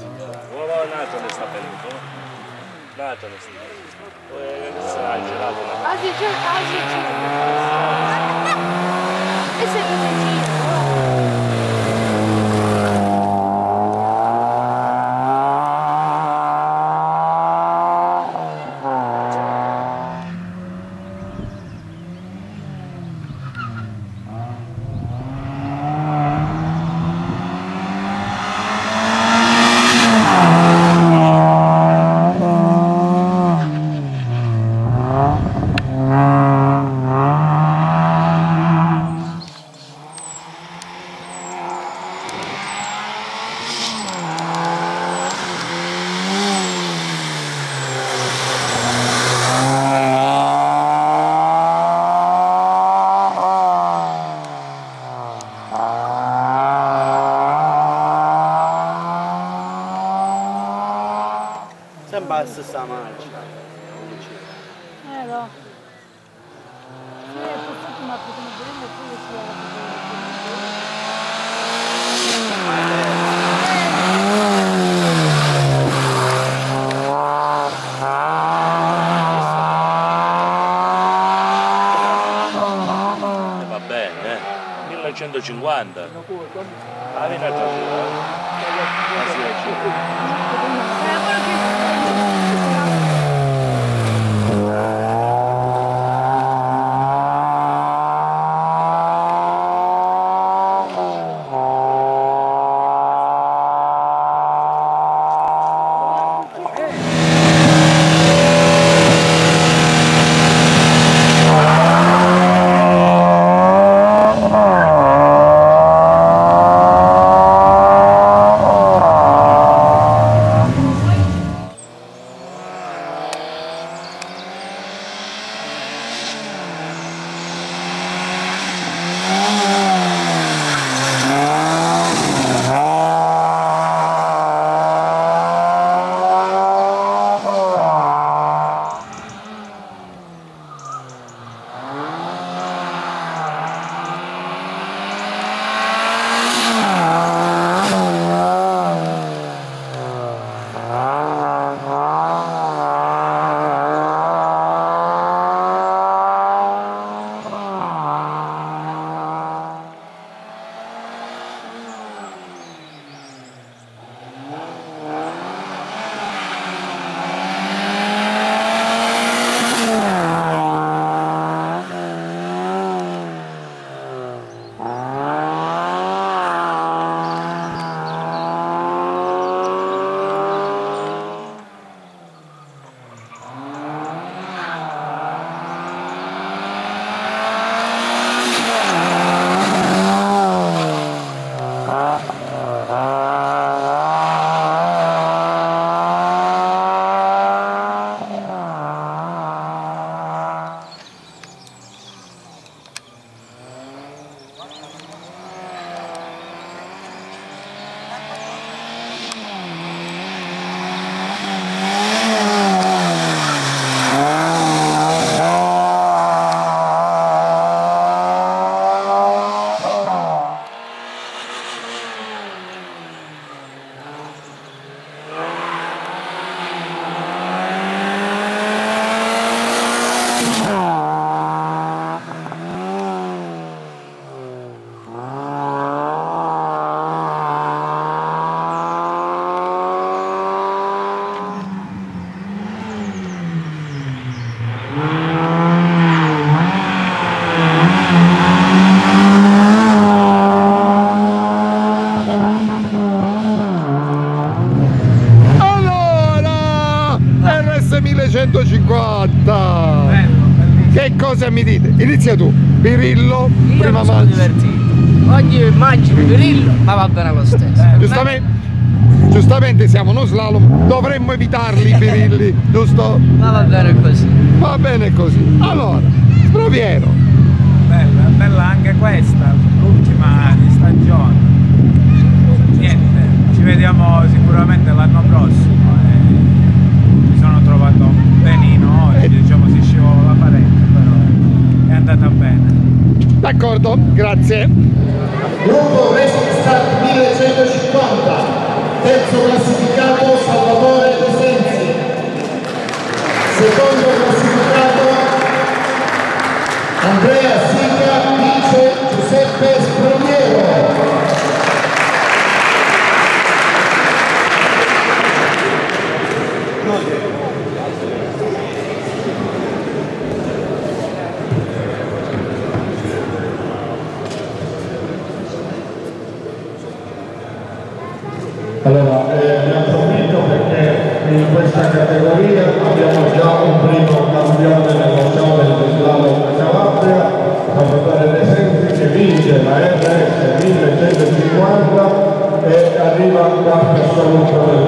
Natale sta venuto. Natale sta venuto. Sarà gelato la Asia c'è. E se non sempre la stessa marcia. no. Sì, è passato un attimo come vedendo e poi si va bene, 1150. La vena Che cosa mi dite? Inizia tu, Pirillo, Io prima mi sono divertito. Oggi immagino Pirillo, ma va bene lo stesso. Giustamente siamo uno slalom, dovremmo evitarli i birilli, giusto? Ma va bene così. Va bene così. Allora, Sproviero. Bella, bella anche questa, l'ultima di stagione. Niente, ci vediamo sicuramente l'anno prossimo. Mi sono trovato benino oggi, diciamo si scivola parecchio, però è andata bene. D'accordo, grazie. Gruppo Racing Star 1150, terzo classificato. in questa categoria abbiamo già un primo campione nello show del slalom Calabria, Salvatore De Sensi, che vince la RS 1150 e arriva quarto assoluto